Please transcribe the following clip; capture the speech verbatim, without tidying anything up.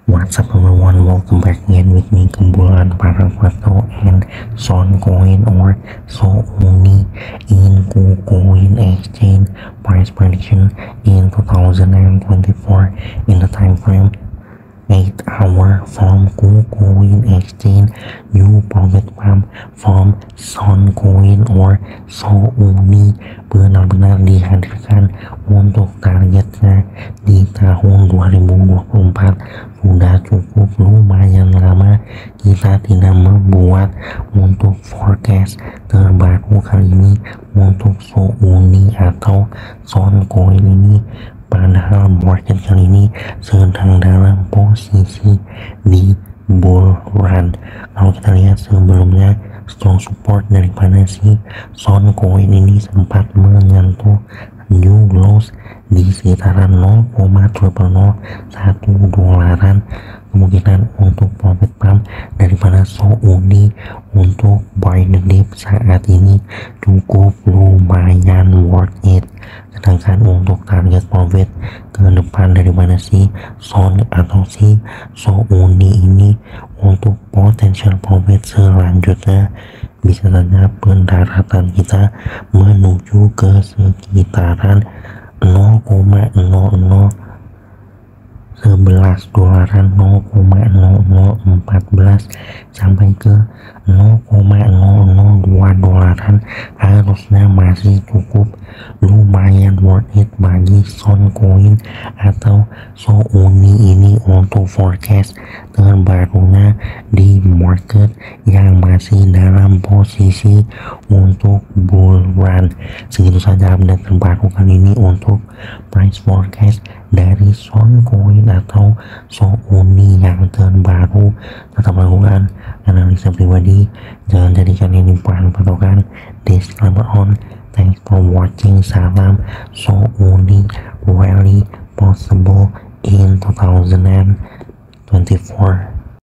What's up everyone, welcome back again with me kumpulan para crypto and Souni coin or Souni in KuCoin exchange price prediction in two thousand twenty-four in the time frame eight hour from KuCoin exchange. New profit pump from Souni coin or Souni benar-benar dihadirkan untuk targetnya di tahun dua ribu dua puluh empat. Sudah cukup lumayan lama kita tidak membuat untuk forecast terbaru kali ini untuk Souni atau Souni coin ini, padahal market kali ini sedang dalam posisi di bull run. Kalau kita lihat sebelumnya, strong support daripada si Souni coin ini sempat menyentuh new lows di sekitaran nol koma nol nol satu dolaran. Kemungkinan untuk profit pump daripada Souni untuk buy the dip saat ini cukup lumayan worth it. Sedangkan untuk target profit ke depan daripada si Souni atau si Souni ini, untuk potential profit selanjutnya bisa saja pendaratan kita menuju ke sekitaran nol koma nol nol sebelas dolaran, nol koma nol nol empat belas sampai ke nol koma nol nol dua dolaran. Harusnya masih cukup lumayan worth it bagi Souni coin atau Souni ini untuk forecast terbarunya di market yang masih dalam posisi untuk bull run. Segitu saja update terbaru kali ini untuk price forecast dari Souni coin atau Souni yang terbaru. Tetap lakukan analisa pribadi, jangan jadikan ini bahan patokan. Disclaimer on. Thanks for watching. Salam Souni, really possible in two thousand twenty-four.